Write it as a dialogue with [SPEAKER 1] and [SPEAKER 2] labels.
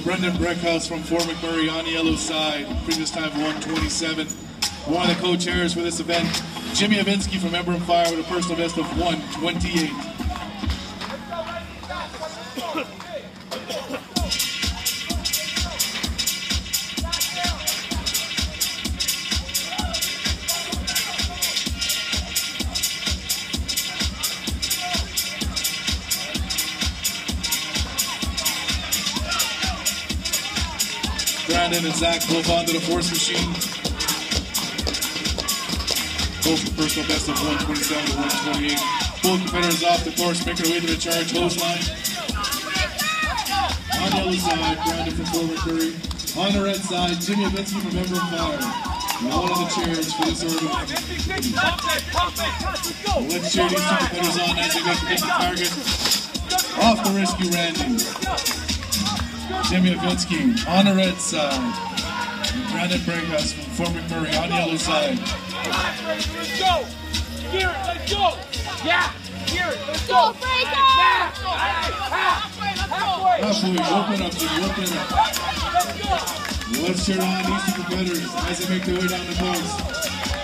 [SPEAKER 1] Brendan Breckhouse from Fort McMurray on the yellow side. Previous time 1:27. One of the co-chairs for this event, Jimmy Avinsky from Emblem Fire with a personal best of 1:28. Brandon and Zach both onto the force machine. Both personal best of 1:27 to 1:28. Both competitors off the course, making their way to the charge hose line. On the other side, Brandon from Fort McMurray. On the red side, Jimmy Avinsky from Emblem Fire. One of the chairs for this order. Let's cheer these two competitors on as they go to hit the target. Off the rescue, Randy. Jimmy Avinsky on the red side. Brandon Breckhouse from Fort McMurray on the yellow side.
[SPEAKER 2] Let's go! Gear it, let's go! Yeah! Gear it, let's go!
[SPEAKER 3] Breaker!
[SPEAKER 1] Halfway, open up, Jimmy, open up.
[SPEAKER 2] Let's go!
[SPEAKER 1] Let's cheer on these two competitors as they make their way down the course.